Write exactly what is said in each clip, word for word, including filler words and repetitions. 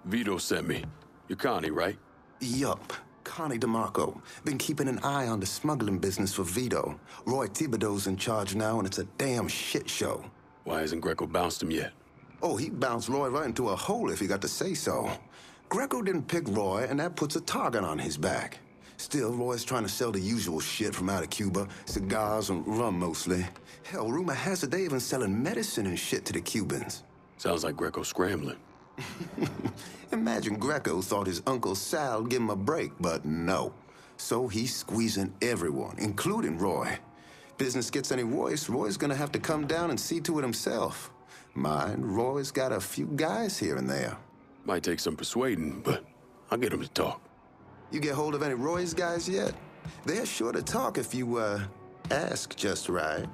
Vito sent me. You're Connie, right? Yup. Connie DeMarco. Been keeping an eye on the smuggling business for Vito. Roy Thibodeau's in charge now, and it's a damn shit show. Why hasn't Greco bounced him yet? Oh, he bounced Roy right into a hole if he got to say so. Greco didn't pick Roy, and that puts a target on his back. Still, Roy's trying to sell the usual shit from out of Cuba. Cigars and rum, mostly. Hell, rumor has it they even selling medicine and shit to the Cubans. Sounds like Greco scrambling. Imagine Greco thought his Uncle Sal would give him a break, but no. So he's squeezing everyone, including Roy. Business gets any worse, Roy's gonna have to come down and see to it himself. Mind, Roy's got a few guys here and there. Might take some persuading, but I'll get him to talk. You get hold of any Roy's guys yet? They're sure to talk if you, uh, ask just right.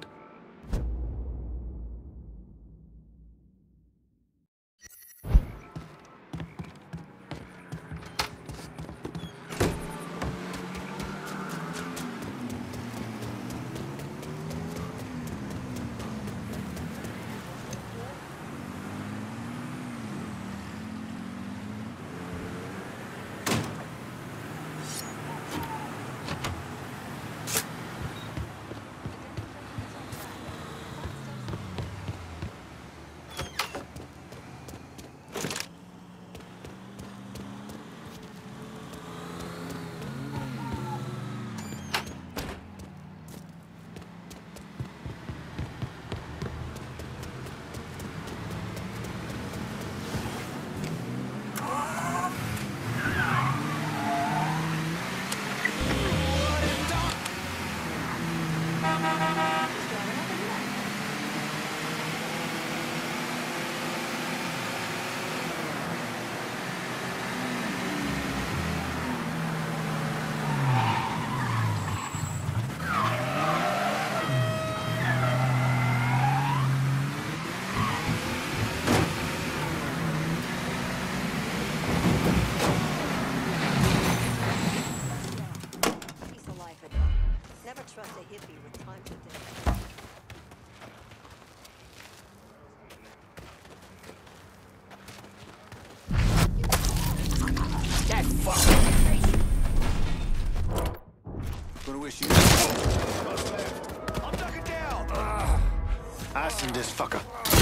This fucker.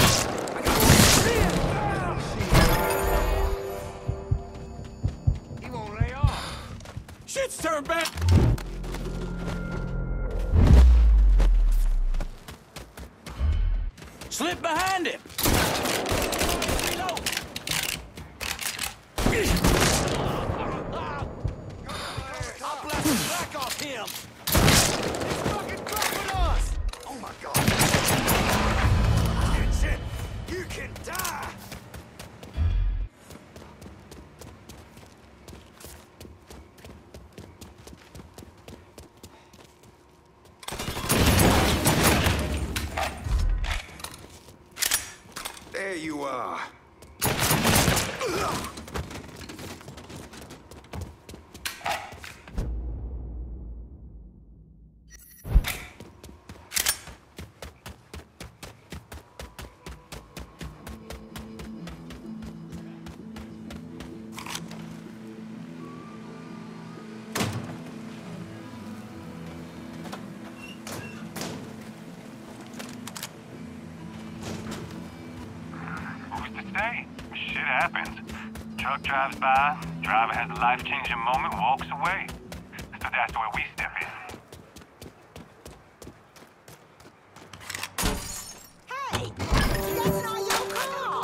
He won't lay off. Shit's turned back. Slip behind him. Reload. I'll blast the back off him. He's fucking dropping us. Oh my God. You can die! There you are. Hey, shit happens. Truck drives by, driver has a life-changing moment, walks away. So that's where we step in. Hey! That's not your car!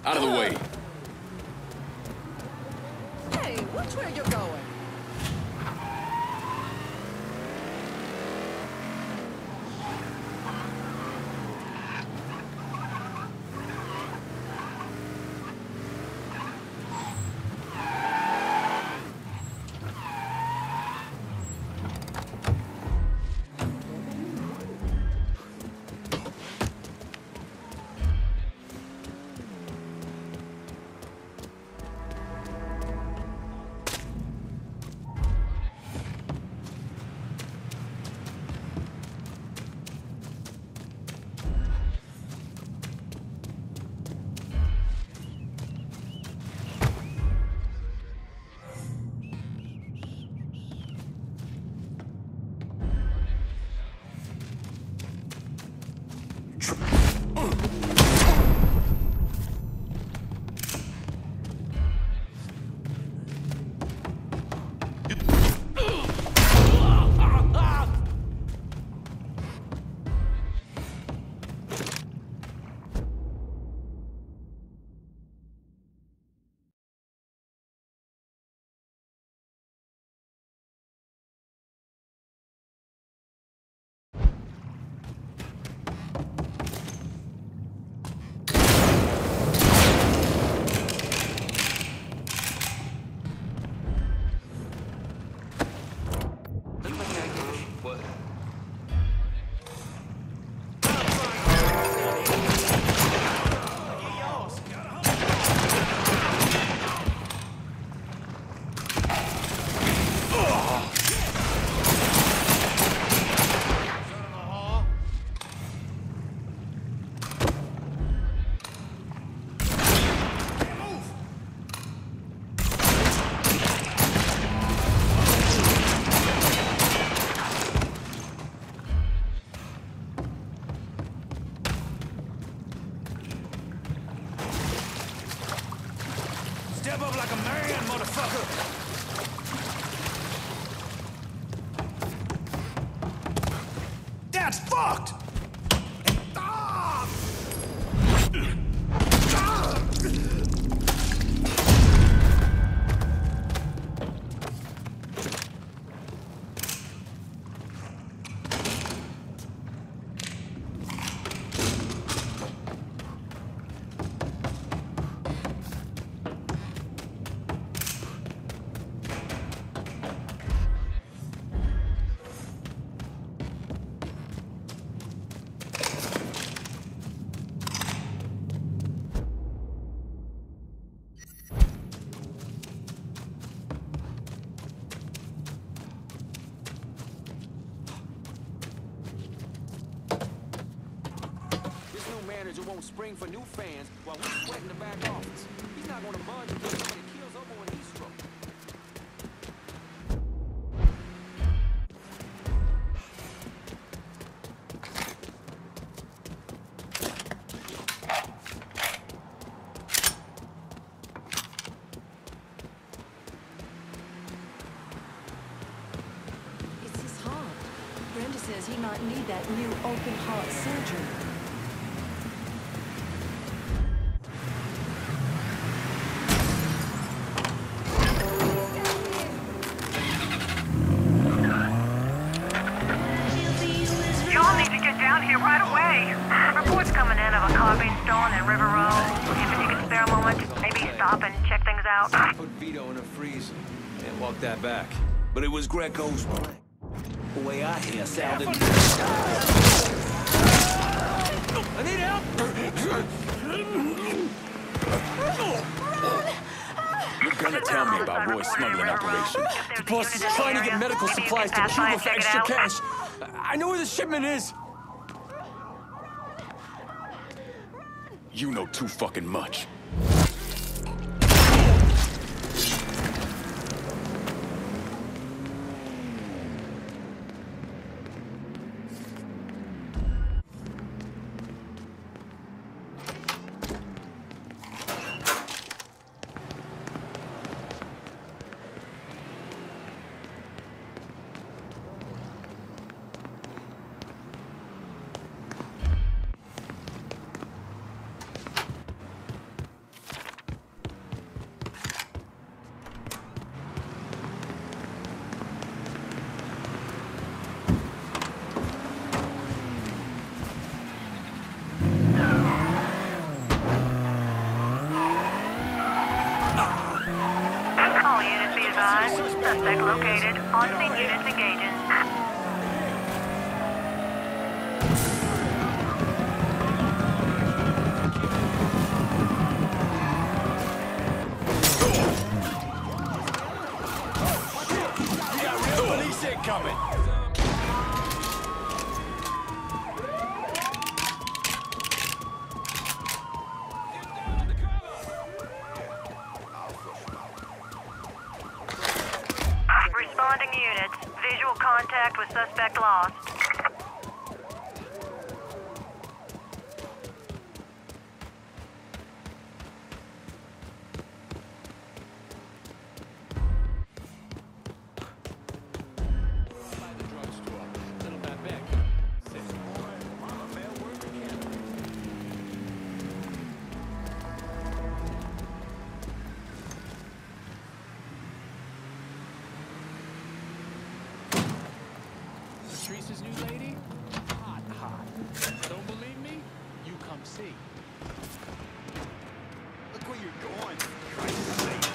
Out of the way. Hey, which way you going? Step up like a man, motherfucker! That's fucked! Ah! Ah! Manager won't spring for new fans while we're sweating the back office. He's not gonna budge until somebody kills Obo and Eastro. It's his heart. Brenda says he might need that new open heart surgery. Here right away. Reports coming in of a car being stolen in River Road. If you can spare a moment, maybe stop and check things out. Put Vito in a freezer and walk that back. But it was Greco's plan. The way I hear sounded... I need help! You're gonna tell me about Roy's smuggling operation. The boss is trying to get medical supplies to Cuba for extra cash. I know where the shipment is. You know too fucking much. nine. Suspect located. On-scene units engaging. Coming. Responding units. Visual contact with suspect lost. Teresa's new lady? Hot, hot. Don't believe me? You come see. Look where you're going, for Christ's sake.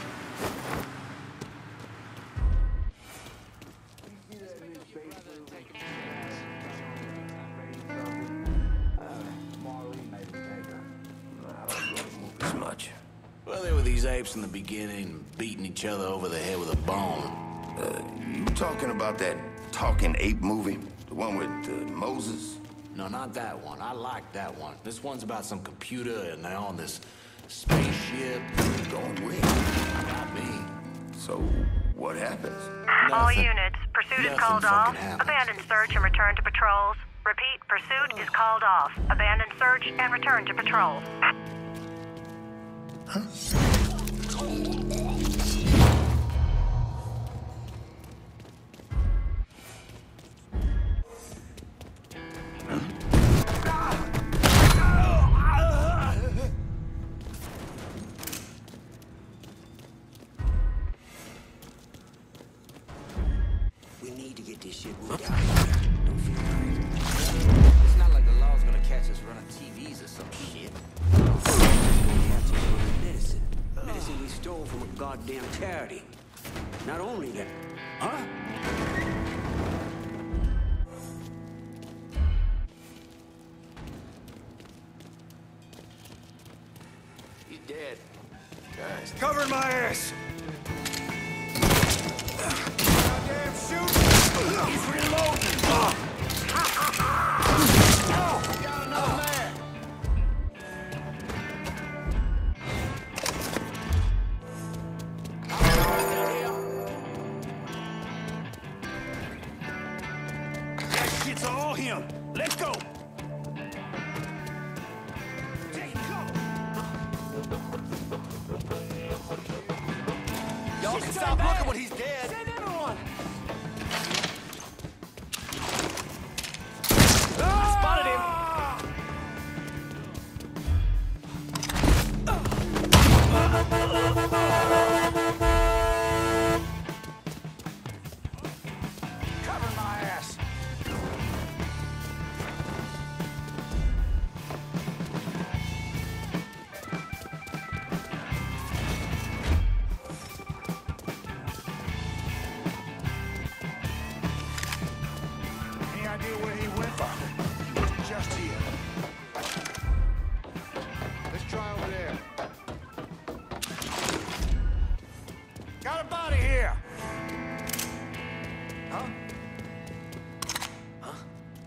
As much. Well, there were these apes in the beginning, beating each other over the head with a bone. Uh, you talking about that talking ape movie? The one with uh, Moses? No, not that one. I like that one. This one's about some computer and they're on this spaceship. Going where? Not me. So, what happens? All Nothing. units. Pursuit is Nothing called off. fucking happens. Abandon search and return to patrols. Repeat, pursuit is called off. Abandon search and return to patrol. We need to get this shit moved out. Don't feel right. It's not like the law's gonna catch us running T Vs or some shit. Medicine. Medicine we stole from a goddamn charity. Not only that. Huh? He's dead. Guys, Cover my ass! Goddamn shoot! He's reloading! Oh, we got another man! That shit's all him! Let's go! Y'all can stop looking when he's dead. Send everyone. Spotted him. Cover my ass. Any idea where he went? He was just here. Let's try over there. Got a body here. Huh? Huh?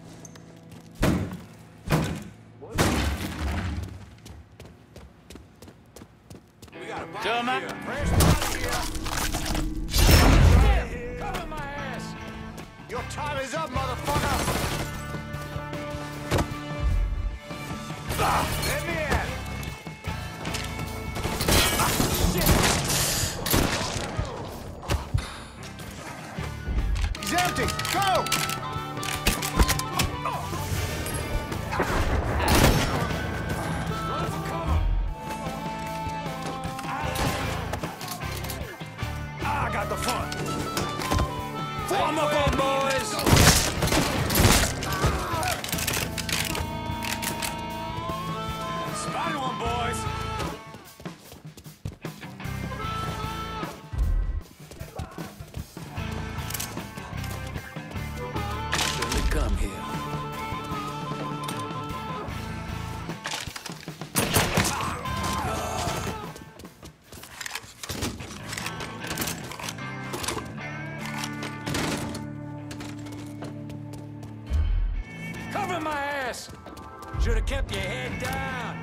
We got a body Gentlemen. here. Fresh body here. Cover my ass. Your time is up, motherfucker. Ah, let me in. Ah, shit. He's empty. Go. Run for cover. I got the fun. Form up on boys! Spotted one, boys! ass. Should have kept your head down.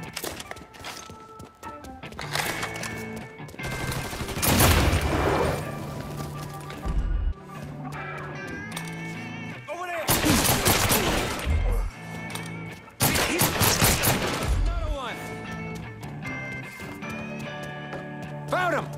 Over there. Another one. Found him.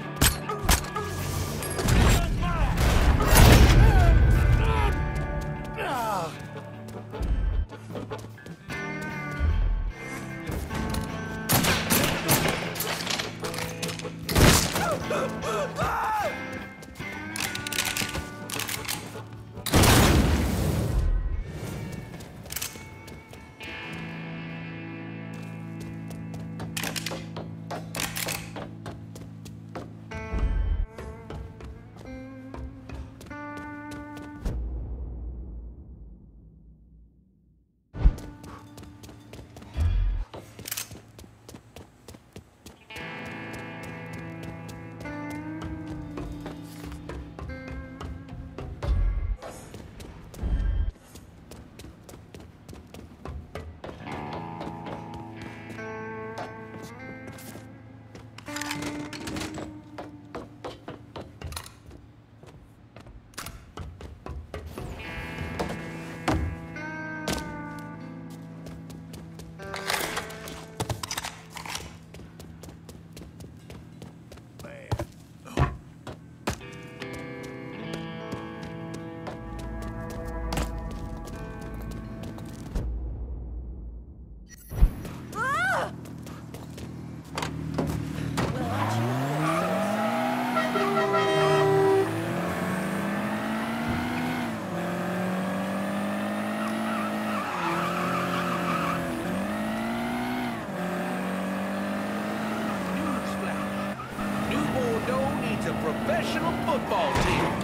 Professional football team.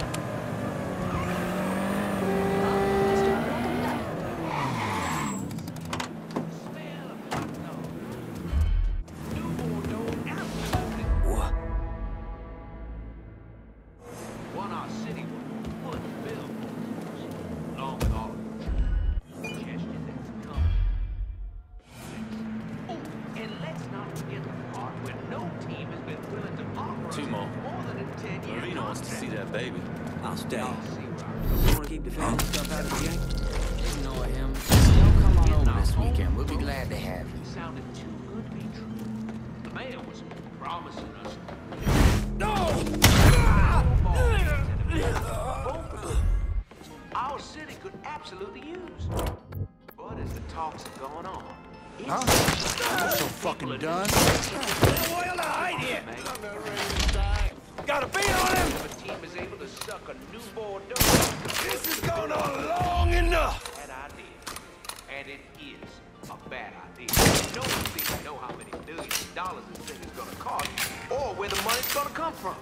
Won our city with foot bill, along with all of the cash that's coming. Oh, and let's not forget the part where no team has been willing to offer Two more. more than a ten year Marino wants to see that baby. I'll stay. I'll see You want to keep the family stuff out of the game? Ignore him. Y'all come on over this weekend. We'll be glad to have you. It sounded too good to be true. The mayor was promising us. Our city could absolutely use. But as the talks are going on, it's Huh? I'm so fucking done. Where to hide here? Got a beat on him? if a team is able to suck a new Bordeaux. This has gone on long enough. Bad idea. And it is a bad idea. No one seems to know how many millions of dollars this thing is gonna cost, or where the money's gonna come from.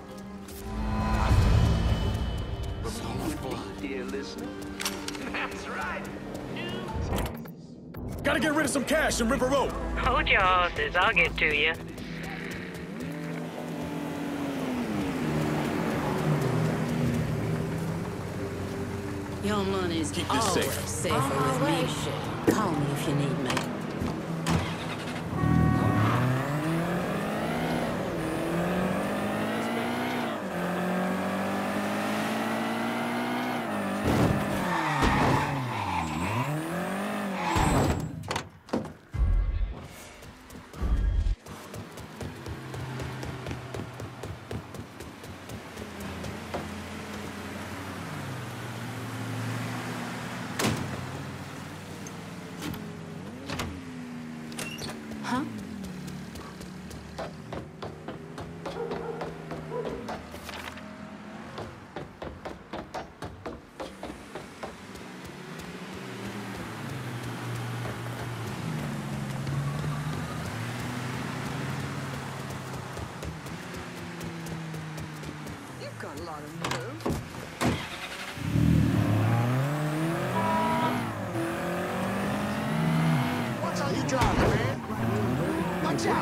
From you and me, dear listener. That's right. New Texas. Gotta get rid of some cash in River Road. Hold your horses, I'll get to you. Your money's Keep this always safe. safer with me. Call me if you need me. Huh? You've got a lot of nerve. Watch how you drive, man. Watch out.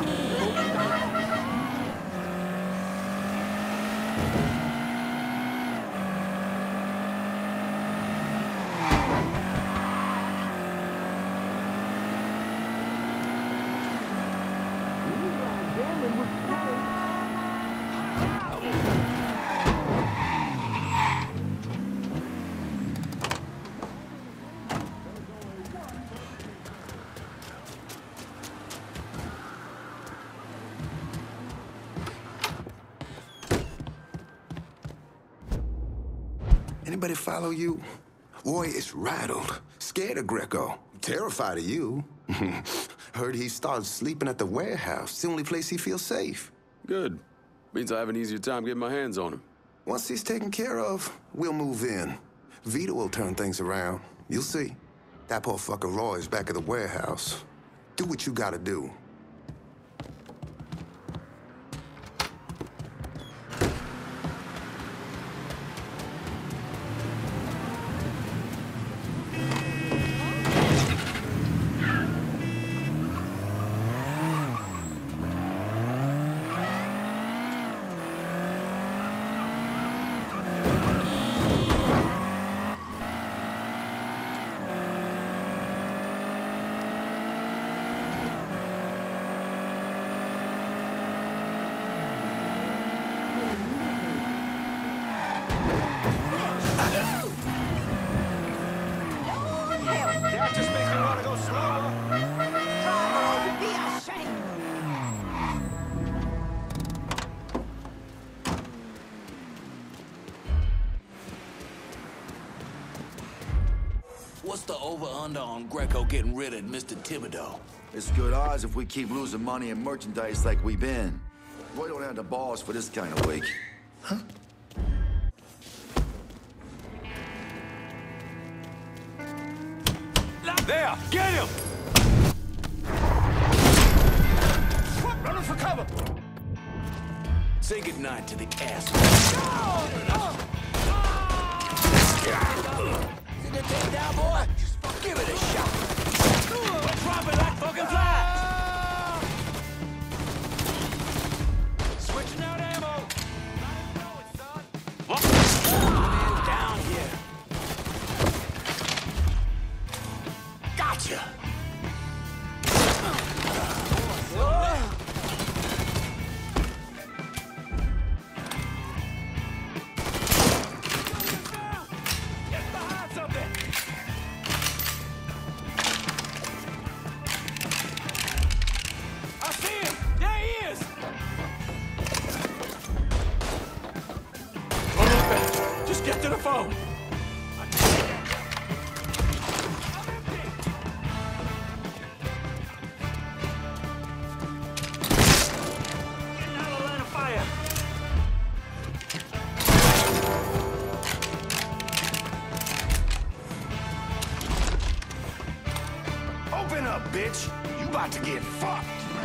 Anybody follow you? Roy is rattled, scared of Greco, terrified of you. Heard he started sleeping at the warehouse. It's the only place he feels safe. Good. Means I have an easier time getting my hands on him. Once he's taken care of, we'll move in. Vito will turn things around. You'll see. That poor fucker Roy's back at the warehouse. Do what you gotta do. That just makes me want to go slower. Oh, be ashamed. What's the over-under on Greco getting rid of Mister Thibodeau? It's good odds if we keep losing money and merchandise like we've been. Roy don't have the balls for this kind of week. Huh? There! Get him! Running for cover! Say goodnight to the asshole. See the take down, boy? Give it a shot. Drop it like fucking flies! Switching out ammo! Man down here. Gotcha! Get behind something! I see him! There he is! Don't look back. Just get to the phone. Open up, bitch! You about to get fucked!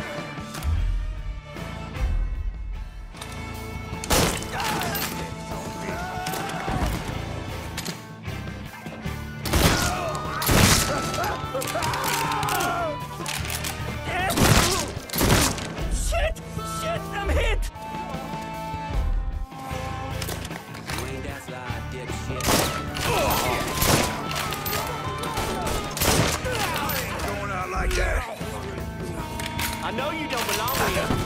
Shit! Shit! I'm hit! You ain't that slide, dipshit. Going out like that. I know you don't belong here.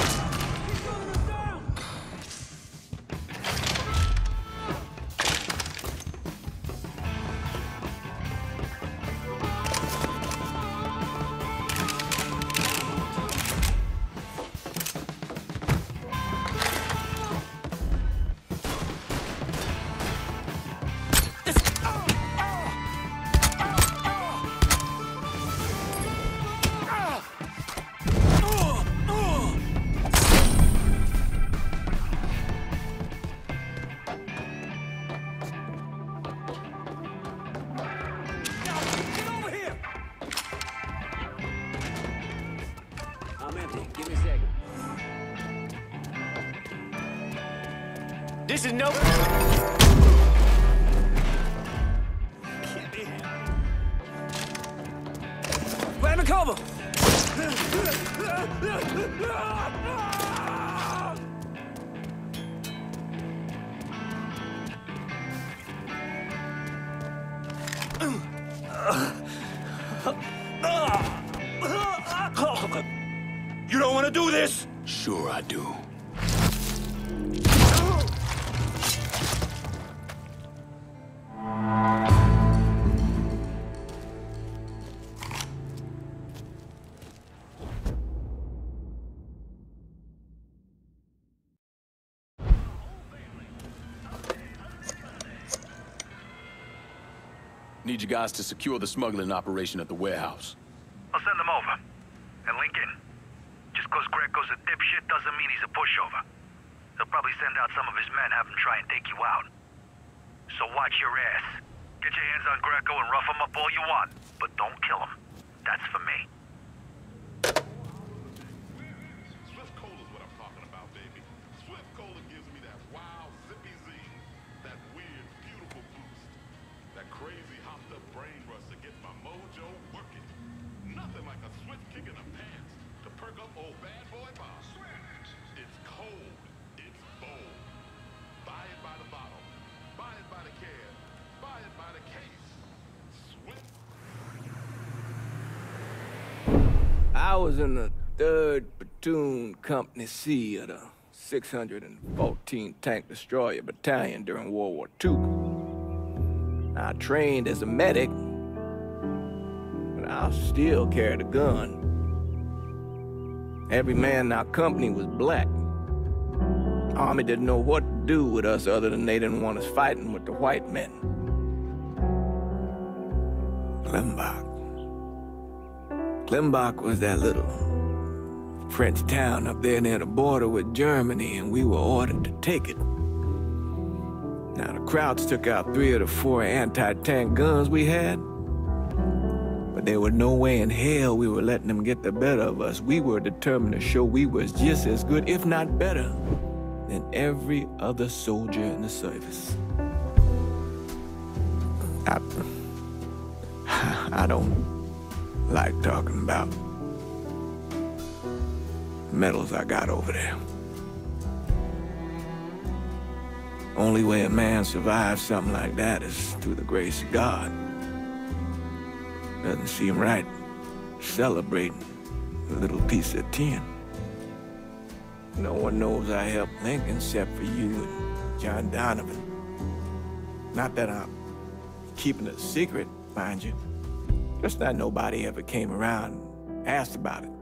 I'm empty. Give me a second. This is no... Grab me cover! You don't want to do this? Sure I do. Need you guys to secure the smuggling operation at the warehouse. I'll send them over. And Lincoln, just cause Greco's a dipshit doesn't mean he's a pushover. He'll probably send out some of his men, have him try and take you out. So watch your ass. Get your hands on Greco and rough him up all you want, but don't kill him. That's for me. Swift Cola's what I'm talking about, baby. Swift Cola gives me that wild, zippy zing, that weird, beautiful boost, that crazy hopped-up brain rush to get my mojo working. Nothing like a swift kick in the pants to perk up old bad boy Bob. It's cold. It's bold. Buy it by the bottle. Buy it by the can. Buy it by the case. Swift. I was in the third Platoon Company C of the six hundred fourteenth Tank Destroyer Battalion during World War Two. I trained as a medic, but I still carried a gun. Every man in our company was black. The Army didn't know what to do with us other than they didn't want us fighting with the white men. Klimbach. Klimbach was that little French town up there near the border with Germany, and we were ordered to take it. Now, the Krauts took out three of the four anti-tank guns we had, but there was no way in hell we were letting them get the better of us. We were determined to show we was just as good, if not better, than every other soldier in the service. I, I don't like talking about medals I got over there. Only way a man survives something like that is through the grace of God. Doesn't seem right celebrating a little piece of tin. No one knows I helped Lincoln except for you and John Donovan. Not that I'm keeping it a secret, mind you. Just that nobody ever came around and asked about it.